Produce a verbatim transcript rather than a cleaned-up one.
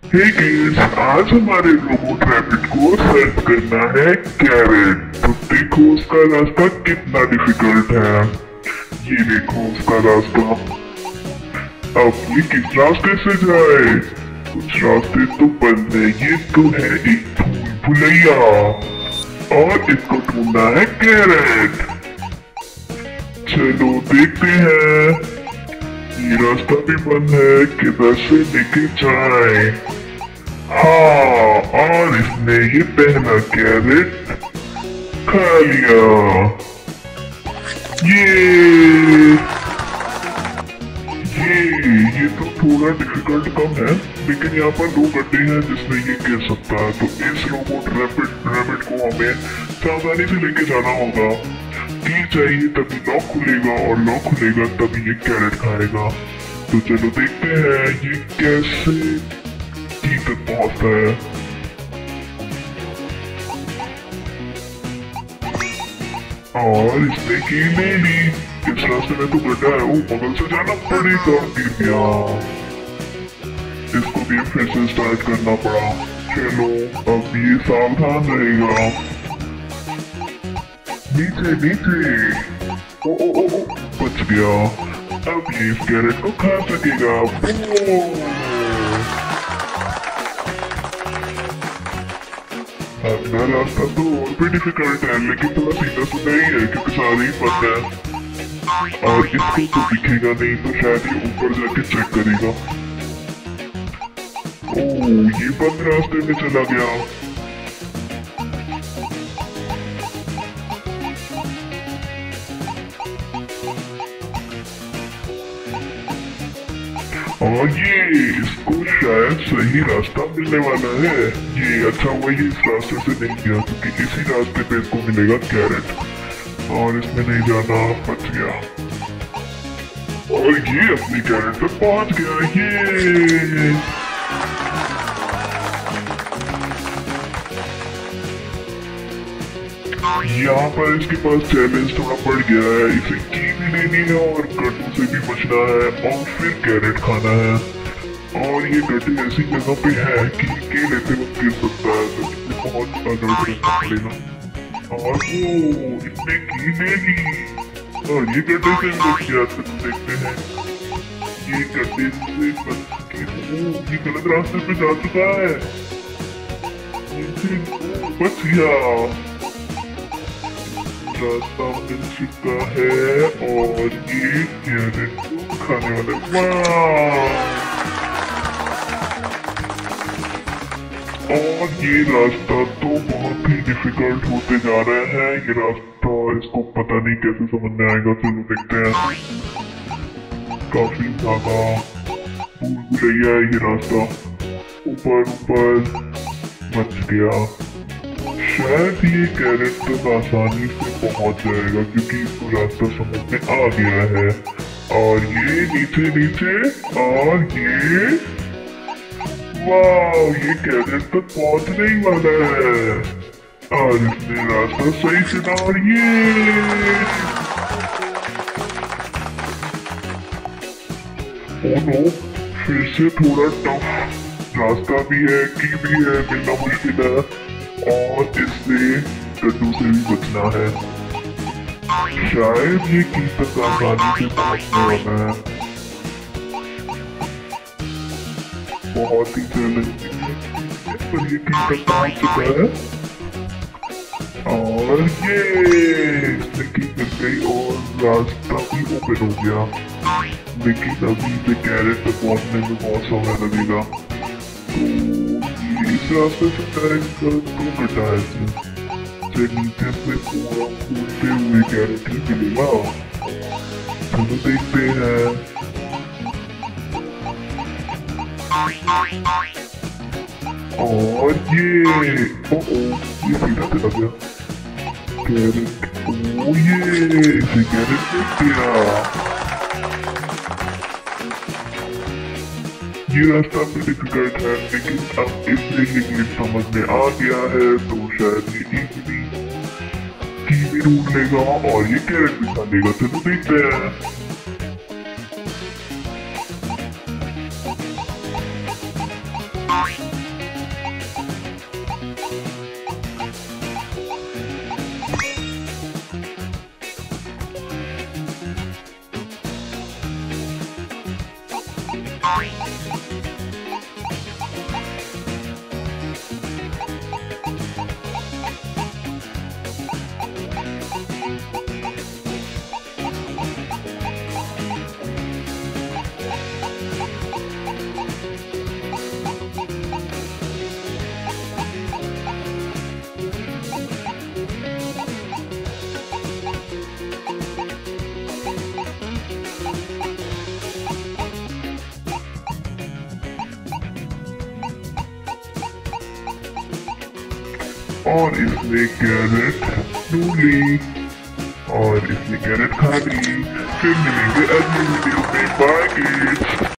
हे kids, आज हमारे robot rabbit को सर्व करना है कैरेट। तो देखो उसका रास्ता कितना डिफिकल्ट है। ये देखो उसका रास्ता। अब ये किस रास्ते से जाए? कुछ रास्ते तो बंद है। ये तो है एक भूल भुलैया और इसको ढूंढना है कैरेट। चलो देखते हैं। ये रास्ता भी बंद है, किधर से लेके जाए? हाँ, और इसने ये पहला कैरेट खा लिया। ये ये ये तो थोड़ा डिफिकल्ट कम है, लेकिन यहाँ पर दो गड्ढे हैं जिसमें ये गिर सकता है। तो इस रोबोट रैबिट रैबिट को हमें सावधानी से लेके जाना होगा। की चाहिए तभी लॉक खुलेगा और लॉक खुलेगा तभी ये कैरेट खाएगा। तो चलो देखते हैं ये कैसे की तक पहुंचता है। और इसने की ले ली। इस रास्ते में तो गड्ढा है, वो बगल से जाना पड़ेगा। गिर गया। इसको भी फिर से स्टार्ट करना पड़ा। चलो अब ये सावधान रहेगा। नीचे नीचे। ओ ओ ओ ओ बच गया। अब ये इस कैरेट को खा सकेगा। अपना रास्ता तो और भी डिफिकल्ट है, लेकिन थोड़ा सीधा सीधा ही है क्योंकि सारे ही बंद है। और इसको तो दिखेगा नहीं, तो शायद ये ऊपर जाके चेक करेगा। ओह, ये बंद रास्ते में चला गया। और ये इसको शायद सही रास्ता मिलने वाला है। ये अच्छा हुआ ये इस रास्ते से नहीं गया, क्योंकि इसी रास्ते पे इसको मिलेगा कैरेट। और इसमें नहीं जाना, बच गया। और ये अपनी कैरेट तक पहुंच गया। ये यहाँ पर इसके पास चैलेंज थोड़ा बढ़ गया है। इसे की भी लेनी है और गड्ढों से भी बचना है और फिर कैरेट खाना है। और ये गड्ढे ऐसी जगह पे है कि के लेते वक्त गिर सकता है, तो इसे बहुत अलर्ट रहना पड़ेगा। और वो इसने की ले ली और ये गड्ढे से बच गया। तो देखते हैं ये गड्ढे से बच के ये गलत रास्ते पे जा चुका है। बच गया। रास्ता मिल चुका है और ये कैरेट को खाने वाला। और ये रास्ता तो बहुत ही डिफिकल्ट होते जा रहा है। ये रास्ता इसको पता नहीं कैसे समझ में आएगा। चलो देखते हैं। काफी ज्यादा भूल भुलैया है ये रास्ता। ऊपर ऊपर बच गया। शायद ये कैरेट तक आसानी से पहुंच जाएगा क्योंकि इसको रास्ता समझ में आ गया है। और ये नीचे नीचे और ये वाह, ये कैरेट तक पहुंचने ही वाला है। और इसने रास्ता सही चुना। और ये ओ नो, फिर से थोड़ा टफ रास्ता भी है, की भी है, मिलना मुश्किल है। और इससे गड्ढों से भी बचना है। शायद ये की तक आसानी से पहुंचने वाला है। बहुत ही चैलेंजिंग है, पर ये की तक पहुंच चुका है। और ये इसने की कर गई और रास्ता भी ओपन हो गया। लेकिन अभी से कैरेट तक पहुंचने में बहुत समय लगेगा। इस रास्ते से डायरेक्ट दो गड्ढा है इसमें। नीचे से पूरा कूदते हुए कैरेट ही मिलेगा। चलो देखते हैं। और ये ओ ओ ये सीधा चला गया कैरेट। ओ ये इसे कैरेट मिल गया। ये रास्ता भी डिफिकल्ट है, लेकिन अब इसमें ये ग्लिच समझ में आ गया है, तो शायद ये इजीली की भी ढूंढ लेगा और ये कैरेट भी खा लेगा। चलो देखते हैं। Bye. और इसने कैरेट ढूंढ ली और इसने कैरेट खा ली। फिर मिलेंगे अगली वीडियो में। Bye kids.